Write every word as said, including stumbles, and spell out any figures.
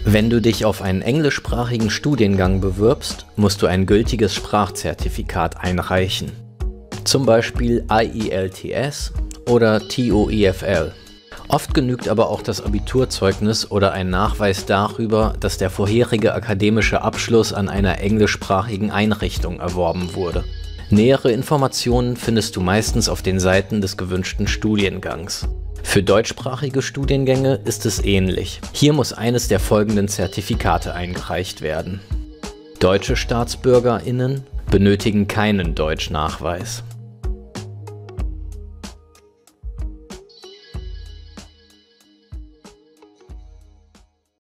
Wenn du dich auf einen englischsprachigen Studiengang bewirbst, musst du ein gültiges Sprachzertifikat einreichen. Zum Beispiel I E L T S oder T O E F L. Oft genügt aber auch das Abiturzeugnis oder ein Nachweis darüber, dass der vorherige akademische Abschluss an einer englischsprachigen Einrichtung erworben wurde. Nähere Informationen findest du meistens auf den Seiten des gewünschten Studiengangs. Für deutschsprachige Studiengänge ist es ähnlich. Hier muss eines der folgenden Zertifikate eingereicht werden. Deutsche StaatsbürgerInnen benötigen keinen Deutschnachweis.